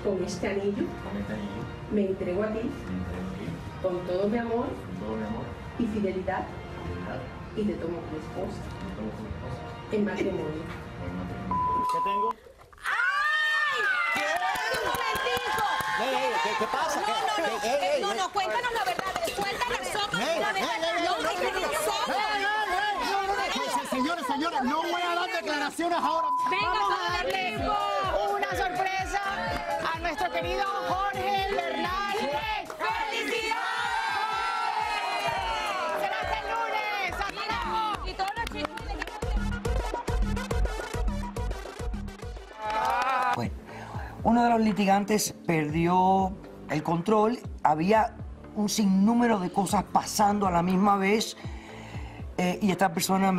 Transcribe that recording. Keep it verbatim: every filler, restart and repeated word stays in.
con este anillo, con este anillo, me entrego a ti, me entrego a ti, con todo mi amor con todo mi amor y fidelidad, fidelidad, y te tomo como esposa, y tomo como esposa, en matrimonio. en matrimonio. ¿Qué tengo? ¡Ay! ¡Un momentico! Ey, ey, ¿qué, qué pasa? No, ¿Qué- no, no, qué- ey, eh, ey, no, ey. no, cuéntanos la verdad, cuéntanos nosotros Ey, la ey, verdad. ey, No, no, no, es que no, no. nosotros- Ey, ey, ey, no, no, no. Pues, señores, señores, no voy a dar declaraciones ahora. Venga, Vamos a todo el darle equipo. una sorpresa a nuestro querido Jorge Bernal. ¡Felicidades! ¡Será hasta el lunes! ¡Hasta luego! Y todos los chicos del equipo. Bueno, uno de los litigantes perdió el control, había un sinnúmero de cosas pasando a la misma vez eh, y esta persona me